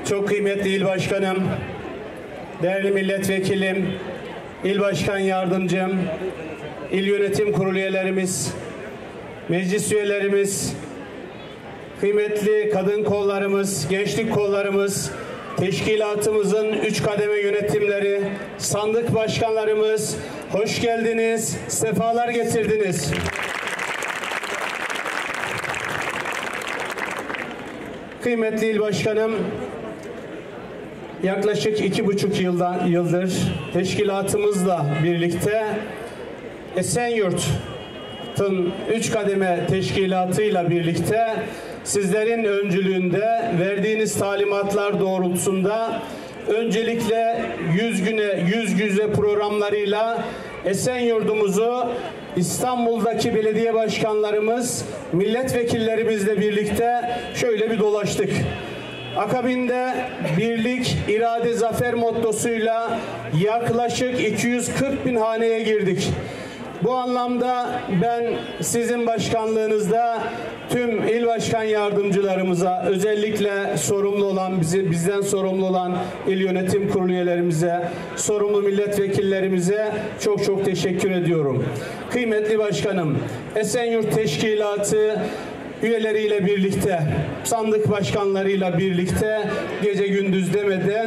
Çok kıymetli il başkanım, değerli milletvekilim, il başkan yardımcım, il yönetim kurulu üyelerimiz, meclis üyelerimiz, kıymetli kadın kollarımız, gençlik kollarımız, teşkilatımızın 3 kademe yönetimleri, sandık başkanlarımız, hoş geldiniz, sefalar getirdiniz. Kıymetli il başkanım, yaklaşık 2,5 yıldır teşkilatımızla birlikte Esenyurt'un 3 kademe teşkilatıyla birlikte sizlerin öncülüğünde verdiğiniz talimatlar doğrultusunda öncelikle 100 güne 100 yüze programlarıyla Esenyurt'umuzu İstanbul'daki belediye başkanlarımız, milletvekillerimizle birlikte şöyle bir dolaştık. Akabinde birlik, irade, zafer mottosuyla yaklaşık 240 bin haneye girdik. Bu anlamda ben sizin başkanlığınızda tüm il başkan yardımcılarımıza, özellikle sorumlu olan bizden sorumlu olan il yönetim kurulu üyelerimize, sorumlu milletvekillerimize çok teşekkür ediyorum. Kıymetli başkanım, Esenyurt Teşkilatı üyeleriyle birlikte, sandık başkanlarıyla birlikte gece gündüz demeden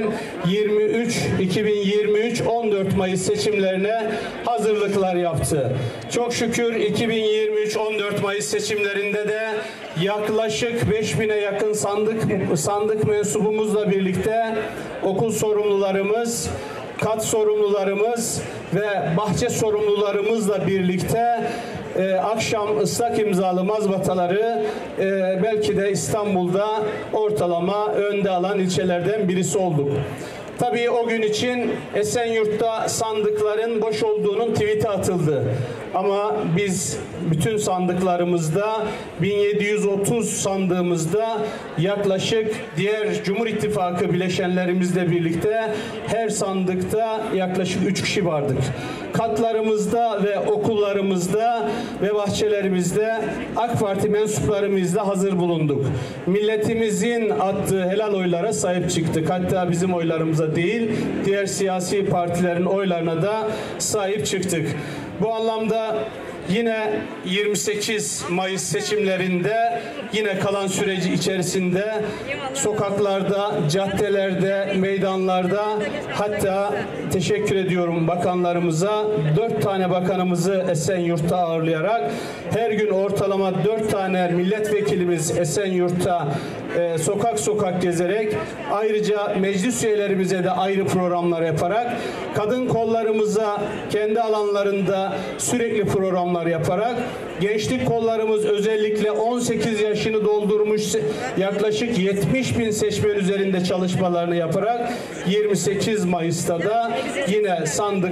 2023-14 Mayıs seçimlerine hazırlıklar yaptı. Çok şükür 2023-14 Mayıs seçimlerinde de yaklaşık 5000'e yakın sandık mensubumuzla birlikte okul sorumlularımız, kat sorumlularımız ve bahçe sorumlularımızla birlikte akşam ıslak imzalı mazbataları belki de İstanbul'da ortalama önde alan ilçelerden birisi olduk. Tabii o gün için Esenyurt'ta sandıkların boş olduğunun tweet'i atıldı. Ama biz bütün sandıklarımızda 1730 sandığımızda yaklaşık diğer Cumhur İttifakı bileşenlerimizle birlikte her sandıkta yaklaşık 3 kişi vardık. Katlarımızda ve okullarımızda ve bahçelerimizde AK Parti mensuplarımızla hazır bulunduk. Milletimizin attığı helal oylara sahip çıktık. Hatta bizim oylarımıza değil, diğer siyasi partilerin oylarına da sahip çıktık. Bu anlamda yine 28 Mayıs seçimlerinde yine kalan süreci içerisinde sokaklarda, caddelerde, meydanlarda, hatta teşekkür ediyorum bakanlarımıza, 4 tane bakanımızı Esenyurt'ta ağırlayarak her gün ortalama 4 tane milletvekilimiz Esenyurt'ta sokak sokak gezerek, ayrıca meclis üyelerimize de ayrı programlar yaparak, kadın kollarımıza kendi alanlarında sürekli programlar yaparak, gençlik kollarımız özellikle 18 yaşını doldurmuş yaklaşık 70 bin seçmen üzerinde çalışmalarını yaparak 28 Mayıs'ta da yine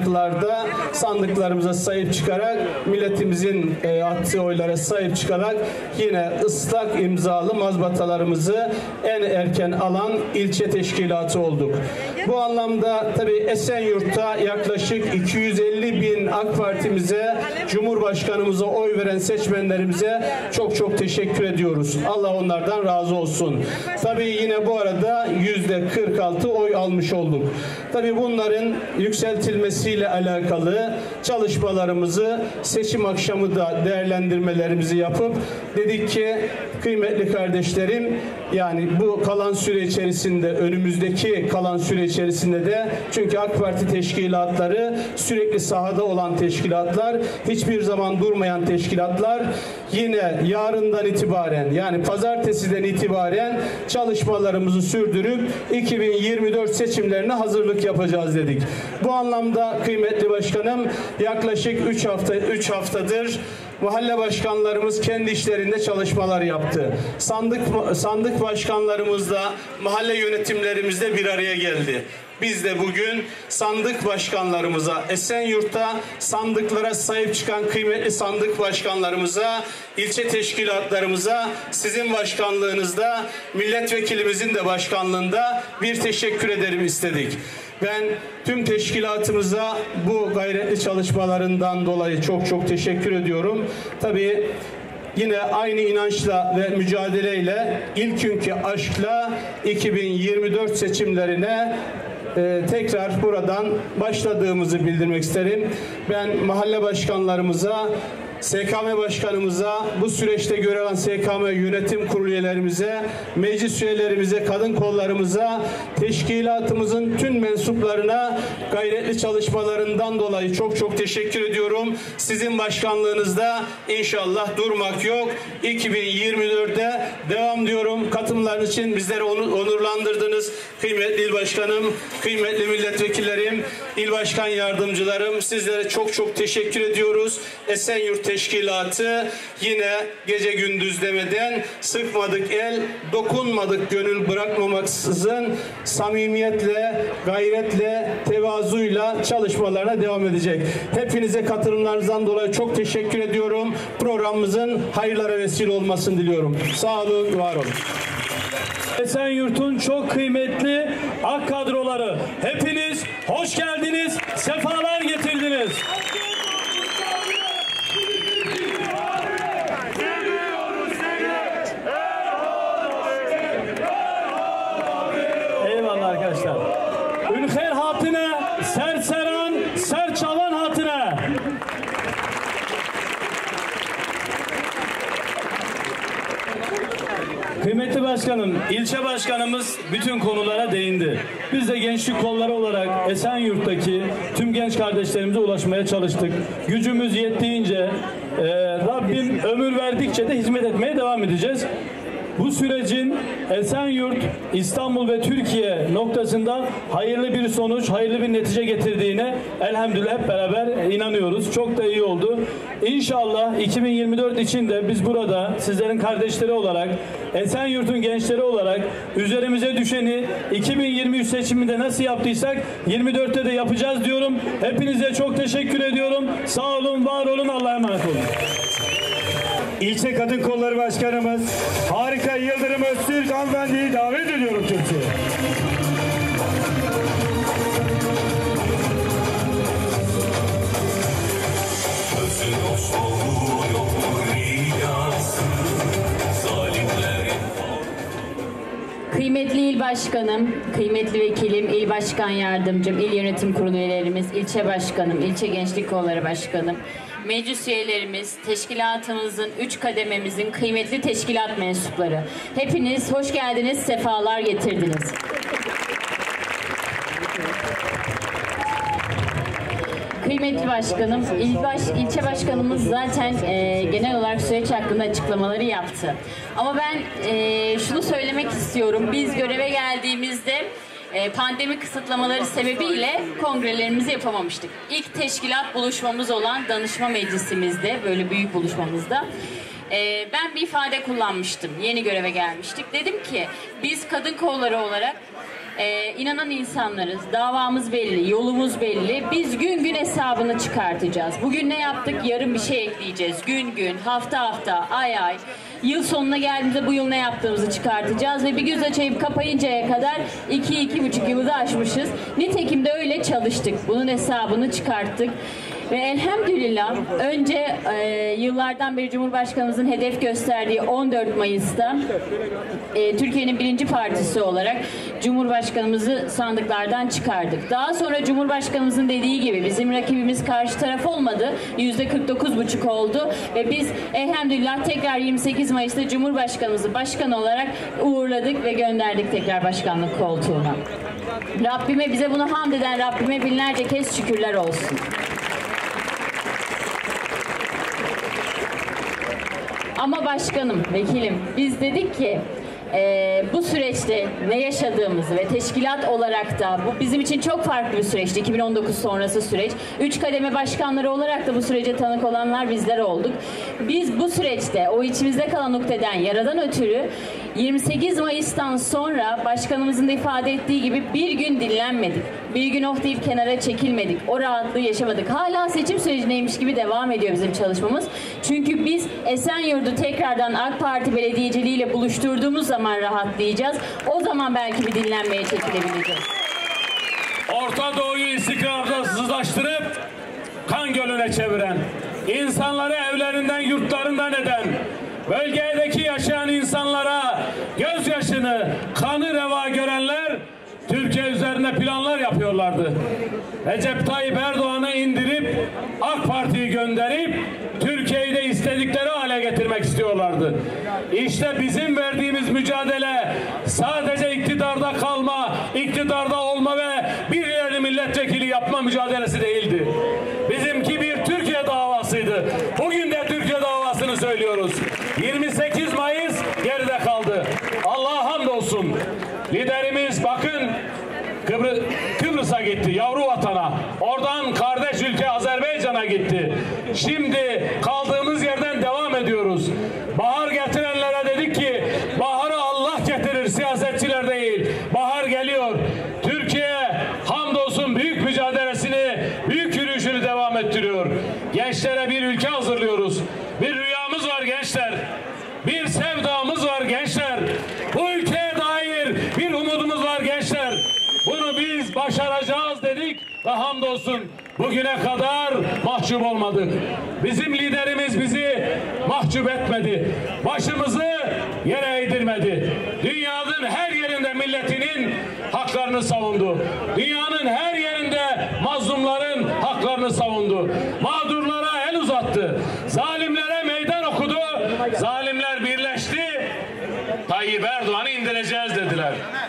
sandıklarımıza sahip çıkarak, milletimizin attığı oylara sahip çıkarak yine ıslak imzalı mazbatalarımızı en erken alan ilçe teşkilatı olduk. Bu anlamda tabii Esenyurt'ta yaklaşık 250 bin AK Parti'mize, Cumhurbaşkanımıza oy veren seçmenlerimize çok teşekkür ediyoruz. Allah onlardan razı olsun. Tabii yine bu arada %46 oy almış olduk. Tabii bunların yükseltilmesiyle alakalı çalışmalarımızı seçim akşamı da değerlendirmelerimizi yapıp dedik ki kıymetli kardeşlerim, yani bu kalan süre içerisinde, önümüzdeki kalan süre içerisinde de, çünkü AK Parti teşkilatları sürekli sahada olan teşkilatlar, hiçbir zaman durmayan teşkilatlar, yine yarından itibaren, yani pazartesiden itibaren çalışmalarımızı sürdürüp 2024 seçimlerine hazırlık yapacağız dedik. Bu anlamda kıymetli başkanım, yaklaşık 3 haftadır mahalle başkanlarımız kendi işlerinde çalışmalar yaptı. Sandık başkanlarımızla, mahalle yönetimlerimizle bir araya geldi. Biz de bugün sandık başkanlarımıza, Esenyurt'ta sandıklara sahip çıkan kıymetli sandık başkanlarımıza, ilçe teşkilatlarımıza, sizin başkanlığınızda, milletvekilimizin de başkanlığında bir teşekkür ederim istedik. Ben tüm teşkilatımıza bu gayretli çalışmalarından dolayı çok teşekkür ediyorum. Tabii yine aynı inançla ve mücadeleyle, ilk günkü aşkla 2024 seçimlerine tekrar buradan başladığımızı bildirmek isterim. Ben mahalle başkanlarımıza, SKM başkanımıza, bu süreçte görev alan SKM yönetim kurulu üyelerimize, meclis üyelerimize, kadın kollarımıza, teşkilatımızın tüm mensuplarına gayretli çalışmalarından dolayı çok çok teşekkür ediyorum. Sizin başkanlığınızda inşallah durmak yok. 2024'de devam diyorum. Katılımlarınız için bizleri onurlandırdınız. Kıymetli il başkanım, kıymetli milletvekillerim, il başkan yardımcılarım, sizlere çok çok teşekkür ediyoruz. Esenyurt Teşkilatı yine gece gündüz demeden, sıkmadık el, dokunmadık gönül bırakmamaksızın samimiyetle, gayretle, tevazuyla çalışmalarına devam edecek. Hepinize katılımlarınızdan dolayı çok teşekkür ediyorum. Programımızın hayırlara vesile olmasını diliyorum. Sağ olun, var olun. Esenyurt'un çok kıymetli AK kadroları, hepiniz hoş geldiniz, sefalar getirdiniz. Eyvallah arkadaşlar. Ülker hatine, serseran, serçalan hatine. Kıymetli başkanım, ilçe başkanımız bütün konulara değindi. Biz de gençlik kolları olarak Esenyurt'taki tüm genç kardeşlerimize ulaşmaya çalıştık. Gücümüz yettiğince, Rabbim ömür verdikçe de hizmet etmeye devam edeceğiz. Bu sürecin Esenyurt, İstanbul ve Türkiye noktasında hayırlı bir sonuç, hayırlı bir netice getirdiğine elhamdülillah hep beraber inanıyoruz. Çok da iyi oldu. İnşallah 2024 için de biz burada sizlerin kardeşleri olarak, Esenyurt'un gençleri olarak üzerimize düşeni 2023 seçiminde nasıl yaptıysak 24'te de yapacağız diyorum. Hepinize çok teşekkür ediyorum. Sağ olun, var olun, Allah'a emanet olun. İlçe Kadın Kolları Başkanımız Harika Yıldırım Öztürk hanımefendiyi davet ediyorum Türkiye'ye. Kıymetli il başkanım, kıymetli vekilim, il başkan yardımcım, il yönetim kurulu üyelerimiz, ilçe başkanım, ilçe gençlik kolları başkanım, meclis üyelerimiz, teşkilatımızın 3 kadememizin kıymetli teşkilat mensupları. Hepiniz hoş geldiniz, sefalar getirdiniz. Kıymetli başkanım, ilçe başkanımız zaten genel olarak süreç hakkında açıklamaları yaptı. Ama ben şunu söylemek istiyorum. Biz göreve geldiğimizde pandemi kısıtlamaları sebebiyle kongrelerimizi yapamamıştık. İlk teşkilat buluşmamız olan danışma meclisimizde, böyle büyük buluşmamızda ben bir ifade kullanmıştım. Yeni göreve gelmiştik. Dedim ki biz kadın kolları olarak inanan insanlarız. Davamız belli, yolumuz belli. Biz gün gün hesabını çıkartacağız. Bugün ne yaptık? Yarın bir şey ekleyeceğiz. Gün gün, hafta hafta, ay ay. Yıl sonuna geldiğimizde bu yıl ne yaptığımızı çıkartacağız ve bir göz açayıp kapayıncaya kadar 2-2,5 yılı da aşmışız. Nitekim de öyle çalıştık. Bunun hesabını çıkarttık. Ve elhamdülillah önce yıllardan beri Cumhurbaşkanımızın hedef gösterdiği 14 Mayıs'ta Türkiye'nin birinci partisi olarak Cumhurbaşkanımızı sandıklardan çıkardık. Daha sonra Cumhurbaşkanımızın dediği gibi bizim rakibimiz karşı taraf olmadı. %49,5 oldu ve biz elhamdülillah tekrar 28 Mayıs'ta Cumhurbaşkanımızı başkan olarak uğurladık ve gönderdik tekrar başkanlık koltuğuna. Rabbime, bize bunu hamd eden Rabbime binlerce kez şükürler olsun. Ama başkanım, vekilim, biz dedik ki bu süreçte ne yaşadığımızı ve teşkilat olarak da bu bizim için çok farklı bir süreçti. 2019 sonrası süreç. 3 kademe başkanları olarak da bu sürece tanık olanlar bizler olduk. Biz bu süreçte o içimizde kalan noktadan yaradan ötürü 28 Mayıs'tan sonra başkanımızın da ifade ettiği gibi bir gün dinlenmedik. Bir gün oh deyip kenara çekilmedik. O rahatlığı yaşamadık. Hala seçim sürecindeymiş gibi devam ediyor bizim çalışmamız. Çünkü biz Esenyurt'u tekrardan AK Parti belediyeciliğiyle buluşturduğumuz zaman rahatlayacağız. O zaman belki bir dinlenmeye çekilebileceğiz. Orta Doğu'yu istikrarsızlaştırıp kan gölüne çeviren, insanları evlerinden, yurtlarından eden, bölgedeki yaşayan insanlara gözyaşını, kanı reva görenler Türkiye üzerinde planlar yapıyorlardı. Recep Tayyip Erdoğan'ı indirip AK Parti'yi gönderip Türkiye'yi de istedikleri hale getirmek istiyorlardı. İşte bizim verdiğimiz mücadele sadece iktidarda kalma, iktidarda olma ve birilerini milletvekili yapma mücadelesi değildi. Bizimki bir Türkiye davasıydı. Bugün de Türkiye davasını söylüyoruz. 28 Mayıs geride kaldı. Allah'a hamdolsun. Liderimiz bakın Kıbrıs'a gitti, yavru vatana. Oradan kardeş ülke Azerbaycan'a gitti. Şimdi kaldığımız yerden devam ediyoruz. Bahar getirenlere dedik ki baharı Allah getirir, siyasetçiler değil. Bahar geliyor. Türkiye hamdolsun büyük mücadelesini, büyük yürüyüşünü devam ettiriyor. Gençlere bir ülke hazırlıyoruz. Bir rüyamız var gençler. Bir sevdamız var gençler. Bu ülkeye dair bir umudumuz var gençler. Bunu biz başaracağız dedik ve hamdolsun bugüne kadar mahcup olmadık. Bizim liderimiz bizi mahcup etmedi. Başımızı yere eğdirmedi. Dünyanın her yerinde milletinin haklarını savundu. Dünyanın her yerinde mazlumların haklarını savundu. Mağdurlara el uzattı. Zalimlere meydan okudu. Zalimler birleşti. Tayyip Erdoğan'ı indireceğiz dediler.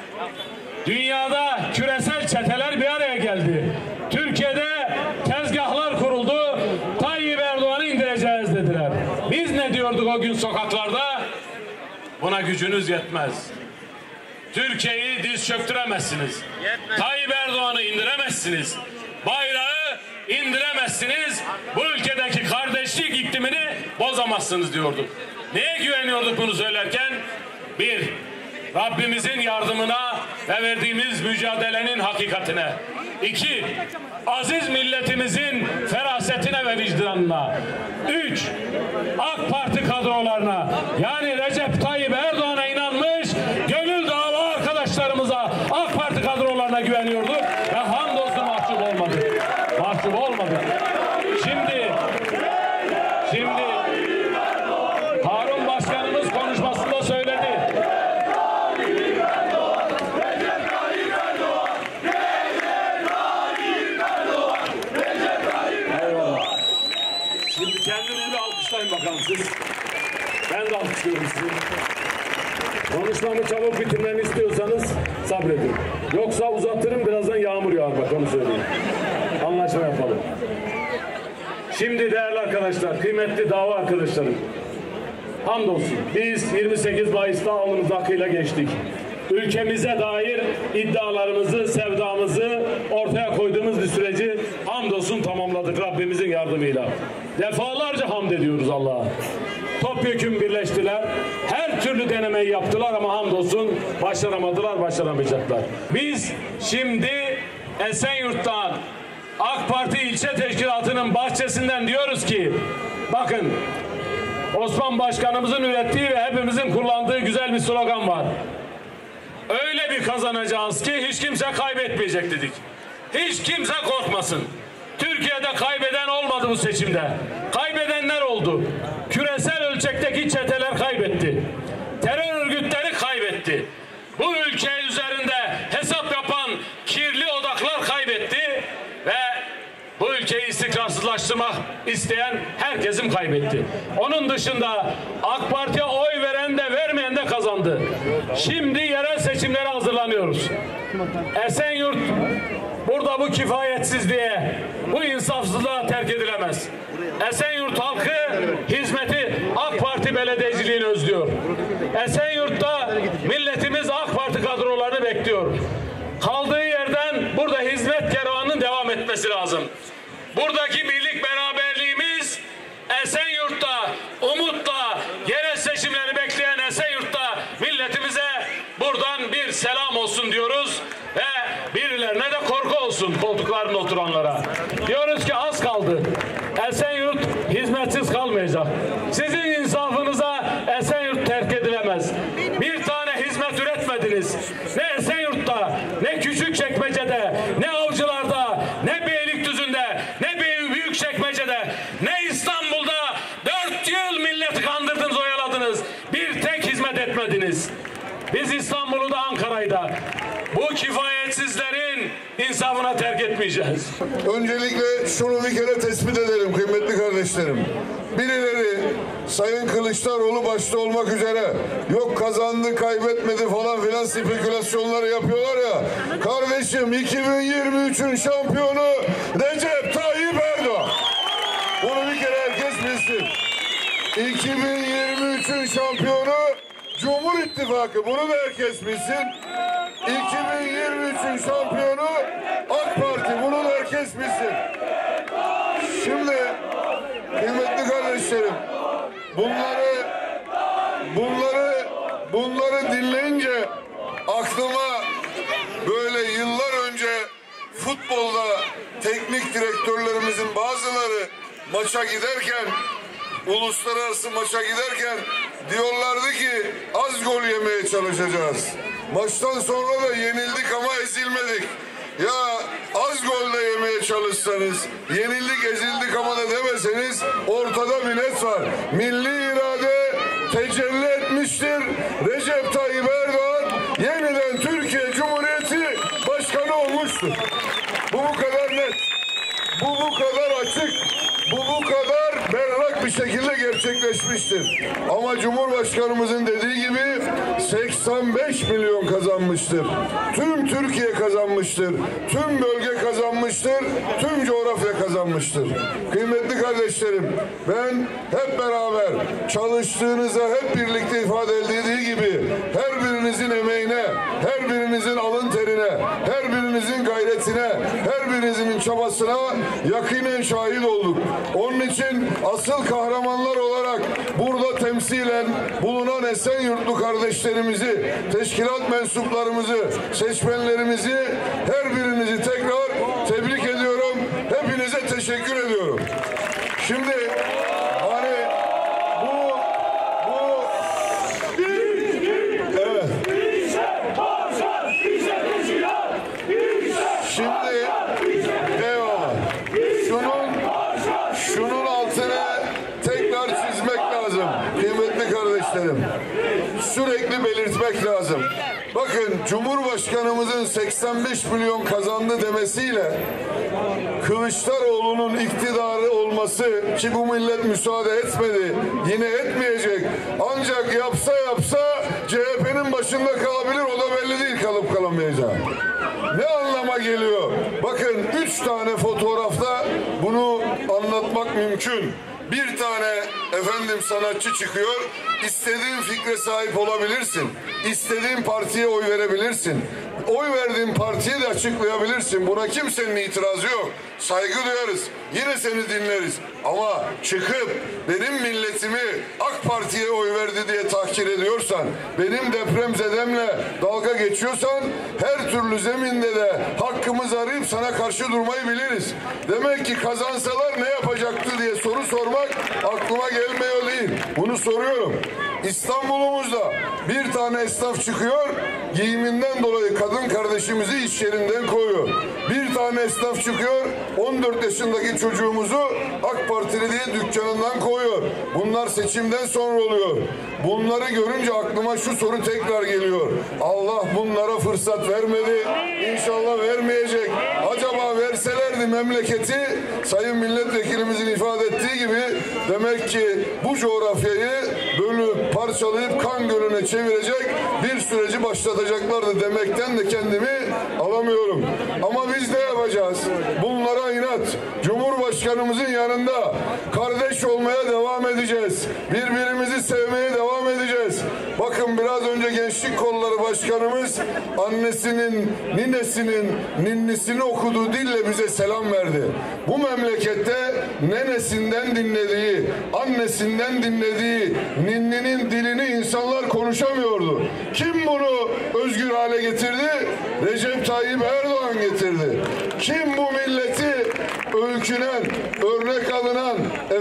Dünyada küresel çeteler bir araya geldi. Türkiye'de tezgahlar kuruldu. Tayyip Erdoğan'ı indireceğiz dediler. Biz ne diyorduk o gün sokaklarda? Buna gücünüz yetmez. Türkiye'yi diz çöktüremezsiniz. Tayyip Erdoğan'ı indiremezsiniz. Bayrağı indiremezsiniz. Bu ülkedeki kardeşlik iklimini bozamazsınız diyorduk. Neye güveniyorduk bunu söylerken? Bir, Rabbimizin yardımına ve verdiğimiz mücadelenin hakikatine. İki, aziz milletimizin ferasetine ve vicdanına. Üç, AK Parti kadrolarına, yani Recep Tayyip Erdoğan'a inanmış gönül dava arkadaşlarımıza, AK Parti kadrolarına güveniyorduk ve hamdolsun mahcup olmadık. Mahcup olmadık. Şimdi Harun Başkanımız konuşmasında söyledi. Şimdi kendinizi bir alkışlayın bakalım siz. Ben de alkışlıyorum sizi. Konuşmamı çabuk bitirmemi istiyorsanız sabredin. Yoksa uzatırım, birazdan yağmur yağar, bak onu söyleyeyim. Anlaşma yapalım. Şimdi değerli arkadaşlar, kıymetli dava arkadaşlarım, hamdolsun biz 28 Mayıs'ta alnımız akıyla geçtik. Ülkemize dair iddialarımızı, sevdamızı ortaya koyduğumuz bir süreci hamdolsun tamamladık Rabbimizin yardımıyla. Defalarca hamd ediyoruz Allah'a. Topyekün birleştiler. Her türlü denemeyi yaptılar ama hamdolsun başaramadılar, başaramayacaklar. Biz şimdi Esenyurt'tan AK Parti ilçe teşkilatının bahçesinden diyoruz ki bakın, Osman Başkanımızın ürettiği ve hepimizin kullandığı güzel bir slogan var. Öyle bir kazanacağız ki hiç kimse kaybetmeyecek dedik. Hiç kimse korkmasın. Türkiye'de kaybeden olmadı bu seçimde. Kaybedenler oldu. Küresel ölçekteki çeteler kaybetti. Terör örgütleri kaybetti. Bu ülke üzerinde hesap yapan kirli odaklar kaybetti ve bu ülkeyi istikrarsızlaştırmak isteyen herkesin kaybetti. Onun dışında AK Parti'ye oy veren de vermeyen de kazandı. Şimdi yerel seçimlere hazırlanıyoruz. Esenyurt burada bu kifayetsizliğe, bu insafsızlığa terk edilemez. Esenyurt halkı hizmeti AK Parti belediyeciliğini özlüyor. Esenyurt'ta milletimiz AK Parti kadrolarını bekliyor. Kaldığı yerden burada hizmet kervanının devam etmesi lazım. Buradaki birlik beraberliğimiz Esenyurt'ta, umutla yerel seçimleri bekleyen Esenyurt'ta milletimize buradan bir selam olsun diyoruz ve birilerine de korku olsun koltuklarında oturanlara. Diyoruz ki az kaldı. Esenyurt hizmetsiz kalmayacak. Sizin insafınıza Esenyurt terk edilemez. Bir tane hizmet üretmediniz. Ne Esenyurt'ta, ne Küçükçekmece'de, ne Avcılar'da, ne Beylikdüzü'nde, ne Büyükçekmece'de, ne İstanbul'da 4 yıl milleti kandırdınız, oyaladınız. etmediniz. Biz İstanbul'u da Ankara'yı da bu kifayetsizlerin insafına terk etmeyeceğiz. Öncelikle şunu bir kere tespit edelim kıymetli kardeşlerim. Birileri Sayın Kılıçdaroğlu başta olmak üzere yok kazandı kaybetmedi falan filan spekülasyonları yapıyorlar ya. Kardeşim 2023'ün şampiyonu Recep Tayyip Erdoğan. Bunu bir kere herkes bilsin. 2023'ün şampiyonu Cumhur İttifakı. Bunu da herkes bilsin. 2023'ün şampiyonu AK Parti. Bunu da herkes bilsin. Şimdi kıymetli kardeşlerim bunları dinleyince aklıma böyle yıllar önce futbolda teknik direktörlerimizin bazıları maça giderken, uluslararası maça giderken diyorlardı ki az gol yemeye çalışacağız. Maçtan sonra da yenildik ama ezilmedik. Ya az gol de yemeye çalışsanız, yenildik ezildik ama da demeseniz ortada bir net var. Milli irade tecelli etmiştir. Recep Tayyip Erdoğan yeniden Türkiye Cumhuriyeti Başkanı olmuştur. Bu kadar net. Bu kadar açık. Bu kadar berrak bir şekilde gerçekleşmiştir. Ama Cumhurbaşkanımızın dediği gibi 85 milyon kazanmıştır. Tüm Türkiye kazanmıştır. Tüm bölge kazanmıştır. Tüm coğrafya kazanmıştır. Kıymetli kardeşlerim, ben hep beraber çalıştığınıza hep birlikte ifade edildiği gibi her birinizin emeğine, her birinizin alın terine, her birinizin gayretine, her birinizin çabasına yakinen şahit olduk. Onun için asıl kahramanlar olarak burada temsilen bulunan Esenyurtlu kardeşlerimizi, teşkilat mensuplarımızı, seçmenlerimizi, her birinizi tekrar tebrik ediyorum. Hepinize teşekkür ediyorum. Şimdi hani evet. Şimdi eyvallah. Şunun altını tekrar çizmek lazım kıymetli kardeşlerim. Sürekli belirtmek lazım. Bakın Cumhurbaşkanımızın 85 milyon kazandı demesiyle Kılıçdaroğlu'nun iktidarı olması ki bu millet müsaade etmedi, yine etmeyecek. Ancak yapsa CHP'nin başında kalabilir, o da belli değil kalıp kalamayacağı. Ne anlama geliyor? Bakın 3 tane fotoğrafta bunu anlatmak mümkün. Bir tane sanatçı çıkıyor. İstediğin fikre sahip olabilirsin. İstediğin partiye oy verebilirsin. Oy verdiğin partiyi de açıklayabilirsin. Buna kimsenin itirazı yok. Saygı duyarız. Yine seni dinleriz. Ama çıkıp benim milletimi AK Parti'ye oy verdi diye tahkir ediyorsan, benim depremzedemle dalga geçiyorsan her türlü zeminde de hakkımızı arayıp sana karşı durmayı biliriz. Demek ki kazansalar ne yapacaktı diye soru sormak aklıma gelmiyor değil. Bunu soruyorum. İstanbul'umuzda bir tane esnaf çıkıyor, giyiminden dolayı kadın kardeşimizi iş yerinden koyuyor. Bir tane esnaf çıkıyor, 14 yaşındaki çocuğumuzu AK Partili diye dükkanından koyuyor. Bunlar seçimden sonra oluyor. Bunları görünce aklıma şu soru tekrar geliyor. Allah bunlara fırsat vermedi. İnşallah vermeyecek. Acaba verselerdi memleketi, Sayın Milletvekilimizin ifade ettiği gibi, demek ki bu coğrafyayı bölüp parçalayıp kan gölüne çevirecek bir süreci başlatacaklardı demekten de kendimi alamıyorum. Ama biz ne yapacağız? Bunlara inat. Cumhurbaşkanımızın yanında kardeş olmaya devam edeceğiz. Birbirimizi sevmeye devam edeceğiz. Bakın biraz önce Gençlik Kolları Başkanımız annesinin, ninesinin, ninnisini okuduğu dille bize selam verdi. Bu memlekette nenesinden dinlediği, annesinden dinlediği ninninin dilini insanlar konuşamıyordu. Kim bunu özgür hale getirdi? Recep Tayyip Erdoğan getirdi. Kim bu milleti öykünen, örnek alınan,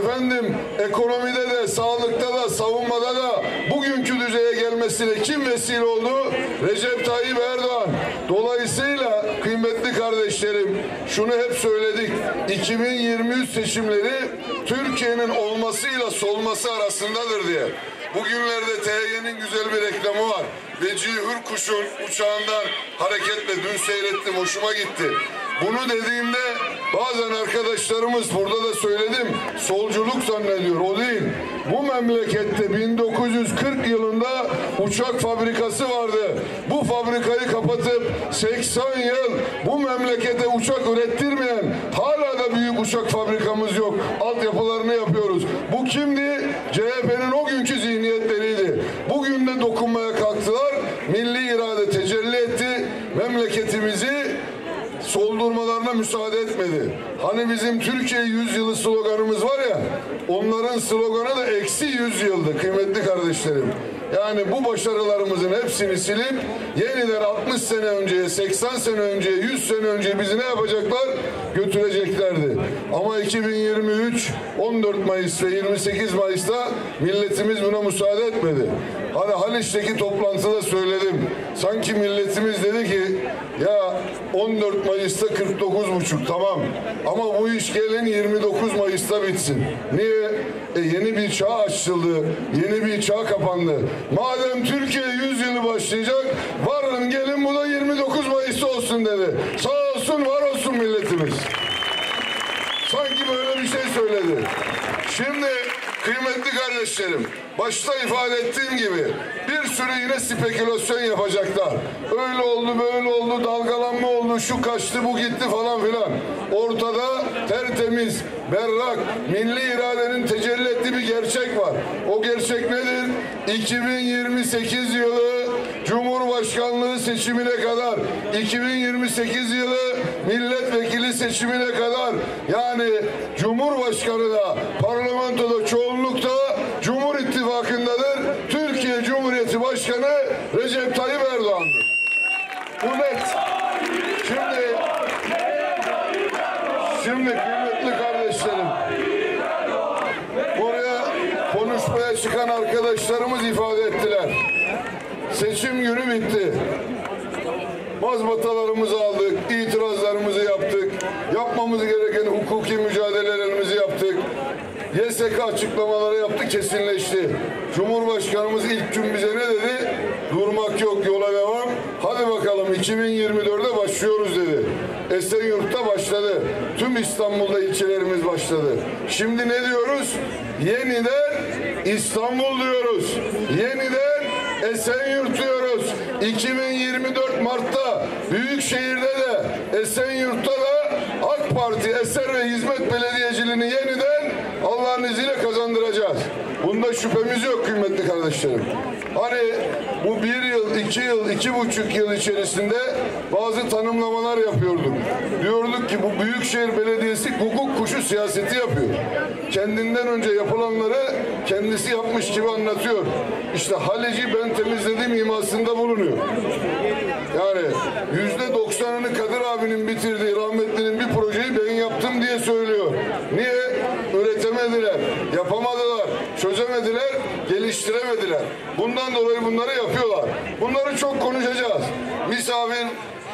ekonomide de, sağlıkta da, savunmada da bugünkü düzeye gelmesine kim vesile oldu? Recep Tayyip Erdoğan. Dolayısıyla kıymetli kardeşlerim, şunu hep söyledik. 2023 seçimleri Türkiye'nin olmasıyla solması arasındadır diye. Bugünlerde TY'nin güzel bir reklamı var. Vecihi Hürkuş'un uçağından hareketle dün seyrettim, hoşuma gitti. Bunu dediğimde bazen arkadaşlarımız, burada da söyledim, solculuk zannediyor. O değil. Bu memlekette 1940 yılında uçak fabrikası vardı. Bu fabrikayı kapatıp 80 yıl bu memlekete uçak ürettirmeyen, hala da büyük uçak fabrikamız yok. Altyapılarını yapıyoruz. Bu kimdi? CHP'nin o günkü zihniyetleriydi. Bugün de dokunmaya kalktılar. Milli irade tecelli etti. Memleketimizi soldurmalarına müsaade etmedi. Hani bizim Türkiye 100 yılı sloganımız var ya, onların sloganı da eksi 100 yıldı kıymetli kardeşlerim. Yani bu başarılarımızın hepsini silip yeniden 60 sene önceye, 80 sene önceye, 100 sene önce bizi ne yapacaklar? Götüreceklerdi. Ama 2023, 14 Mayıs ve 28 Mayıs'ta milletimiz buna müsaade etmedi. Hani Haliç'teki toplantıda söyledim. Sanki milletimiz dedi ki ya 14 Mayıs'ta 49,5 tamam ama bu iş gelin 29 Mayıs'ta bitsin. Niye? Yeni bir çağ açıldı. Yeni bir çağ kapandı. Madem Türkiye 100 yılı başlayacak, varın gelin bu da 29 Mayıs'ta olsun dedi. Sağ olsun, var olsun milletimiz. Sanki böyle bir şey söyledi. Şimdi kıymetli kardeşlerim, başta ifade ettiğim gibi bir sürü yine spekülasyon yapacaklar. Öyle oldu, böyle oldu, dalgalanma oldu, şu kaçtı, bu gitti falan filan. Ortada tertemiz, berrak, milli iradenin tecelli ettiği bir gerçek var. O gerçek nedir? 2028 yılı Cumhurbaşkanlığı seçimine kadar, 2028 yılı milletvekili seçimine kadar, yani Cumhurbaşkanı da parlamentoda çoğunlukta Cumhur İttifakı'ndadır. Türkiye Cumhuriyeti Başkanı Recep Tayyip Erdoğan'dır. Bu net. Şimdi kıymetli kardeşlerim, buraya konuşmaya çıkan arkadaşlarımız ifade ettiler. Seçim günü bitti. Mazbatalarımızı aldık, itirazlarımızı yaptık, yapmamız gereken hukuki mücadelelerimizi yaptık. YSK açıklamaları yaptı, kesinleşti. Cumhurbaşkanımız ilk gün bize ne dedi? Durmak yok, yola devam. Hadi bakalım 2024'de başlıyoruz dedi. Esenyurt'ta başladı. Tüm İstanbul'da ilçelerimiz başladı. Şimdi ne diyoruz? Yeniden İstanbul diyoruz. Yeniden Esenyurt diyoruz. 2024 Mart'ta Büyükşehir'de de Esenyurt'ta da AK Parti Eser ve Hizmet Belediyeciliğini yeniden Allah'ın izniyle kazandıracağız. Bunda şüphemiz yok kıymetli kardeşlerim. Hani bu 1 yıl, 2 yıl, 2,5 yıl içerisinde bazı tanımlamalar yapıyorduk. Diyorduk ki bu Büyükşehir Belediyesi hukuk kuşu siyaseti yapıyor. Kendinden önce yapılanları kendisi yapmış gibi anlatıyor. İşte Halic'i ben temizledim imasında bulunuyor. Yani %90'ını Kadir abinin bitirdiği rahmetlinin bir projeyi ben yaptım diye söylüyor. Niye? Üretemediler, yapamadılar, çözemediler, geliştiremediler. Bundan dolayı bunları yapıyorlar. Bunları çok konuşacağız. Misafir,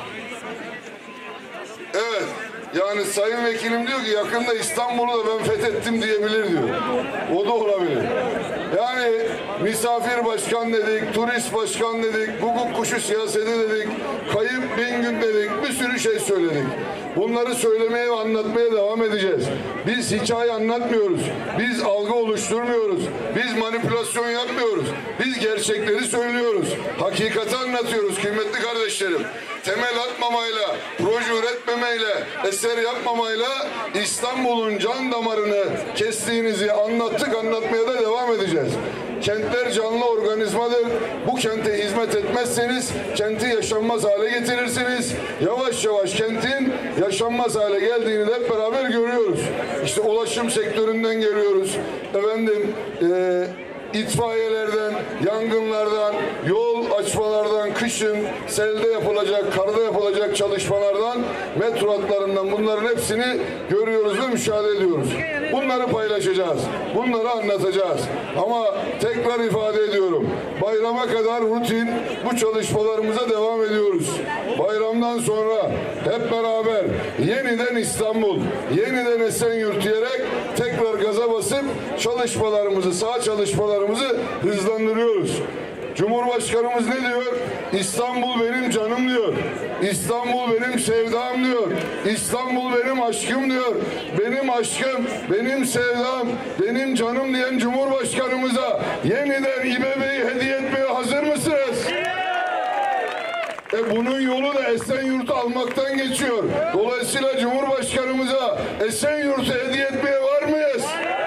evet, yani Sayın Vekilim diyor ki yakında İstanbul'u da ben fethettim diyebilir diyor. O da olabilir. Yani misafir başkan dedik, turist başkan dedik, hukuk kuşu siyaseti dedik, kayıp 1000 gün dedik, bir sürü şey söyledik. Bunları söylemeye ve anlatmaya devam edeceğiz. Biz hikaye anlatmıyoruz. Biz algı oluşturmuyoruz. Biz manipülasyon yapmıyoruz. Biz gerçekleri söylüyoruz. Hakikati anlatıyoruz kıymetli kardeşlerim. Temel atmamayla, proje üretmemeyle, eser yapmamayla İstanbul'un can damarını kestiğinizi anlattık, anlatmaya da devam edeceğiz. Kentler canlı organizmadır. Bu kente hizmet etmezseniz kenti yaşanmaz hale getirirsiniz. Yavaş yavaş kentin yaşanmaz hale geldiğini de hep beraber görüyoruz. İşte ulaşım sektöründen görüyoruz. Efendim, itfaiyelerden, yangınlardan, yol açmalardan, kışın selde yapılacak, karda yapılacak çalışmalardan, metro hatlarından bunların hepsini görüyoruz ve müşahede ediyoruz. Bunları paylaşacağız. Bunları anlatacağız. Ama tekrar ifade ediyorum. Bayrama kadar rutin bu çalışmalarımıza devam ediyoruz. Bayramdan sonra hep beraber yeniden İstanbul, yeniden Esenyurt diyerek tekrar gaza basıp çalışmalarımızı, saha çalışmalarımızı hızlandırıyoruz. Cumhurbaşkanımız ne diyor? İstanbul benim canım diyor. İstanbul benim sevdam diyor. İstanbul benim aşkım diyor. Benim aşkım, benim sevdam, benim canım diyen Cumhurbaşkanımıza yeniden İBB'yi hediye etmeye hazır mısınız? Bunun yolu da Esenyurt'u almaktan geçiyor. Dolayısıyla Cumhurbaşkanımıza Esenyurt'u hediye etmeye var mıyız?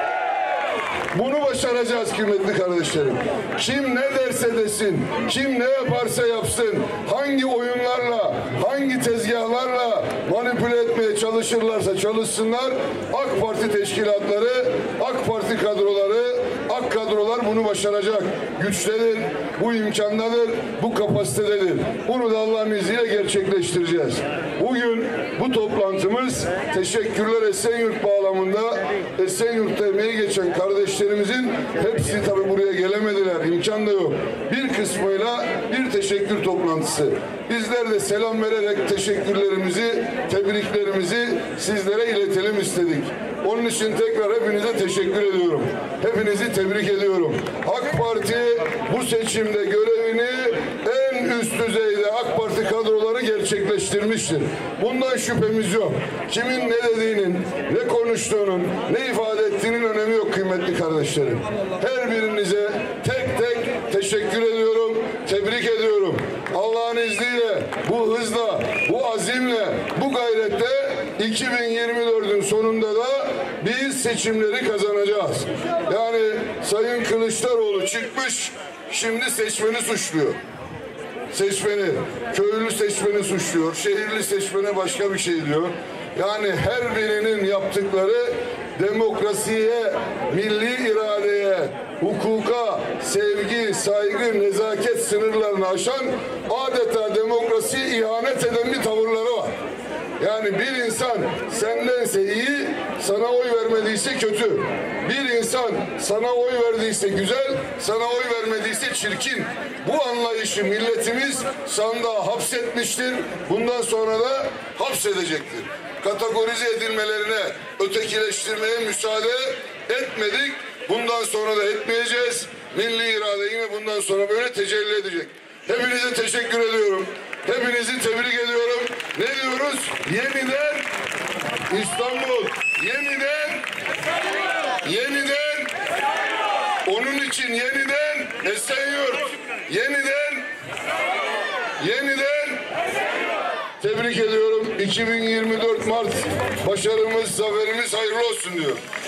Bunu başaracağız kıymetli kardeşlerim. Kim ne derse desin, kim ne yaparsa yapsın, hangi oyunlarla, hangi tezgahlarla manipüle etmeye çalışırlarsa çalışsınlar, AK Parti teşkilatları, AK Parti kadroları, AK kadrolar bunu başaracak. Güçtedir, bu imkandadır, bu kapasitededir. Bunu da Allah'ın izniyle gerçekleştireceğiz. Bugün bu toplantımız teşekkürler Esenyurt bağlamında Esenyurt'ta emeği geçen kardeşlerimizin hepsi tabii buraya gelemediler. İmkan da yok. Bir kısmıyla bir teşekkür toplantısı. Bizler de selam vererek teşekkürlerimizi, tebriklerimizi sizlere iletelim istedik. Onun için tekrar hepinize teşekkür ediyorum. Hepinizi tebrik ediyorum. AK Parti bu seçimde görevini en üst düzeyde AK Parti kadroları gerçekleştirmiştir. Bundan şüphemiz yok. Kimin ne dediğinin, ne konuştuğunun, ne ifade ettiğinin önemi yok kıymetli kardeşlerim. Her birinize tek tek teşekkür ediyorum, tebrik ediyorum. Allah'ın izniyle bu hızla, bu azimle, bu gayrette 2024'ün sonunda da biz seçimleri kazanacağız. Yani Sayın Kılıçdaroğlu çıkmış, şimdi seçmeni suçluyor. Seçmeni, köylü seçmeni suçluyor, şehirli seçmene başka bir şey diyor. Yani her birinin yaptıkları demokrasiye, milli iradeye, hukuka, sevgi, saygı, nezaket sınırlarını aşan adeta demokrasiye ihanet eden bir tavırları var. Yani bir insan sendense iyi, sana oy vermediyse kötü. Bir insan sana oy verdiyse güzel, sana oy vermediyse çirkin. Bu anlayışı milletimiz sandığa hapsetmiştir. Bundan sonra da hapsedecektir. Kategorize edilmelerine, ötekileştirmeye müsaade etmedik. Bundan sonra da etmeyeceğiz. Milli irade yine bundan sonra böyle tecelli edecek. Hepinize teşekkür ediyorum. Hepinizi tebrik ediyorum. Ne diyoruz? Yeniden İstanbul. Yeniden onun için yeniden Esenyurt. Yeniden tebrik ediyorum. 2024 Mart başarımız, zaferimiz hayırlı olsun diyor.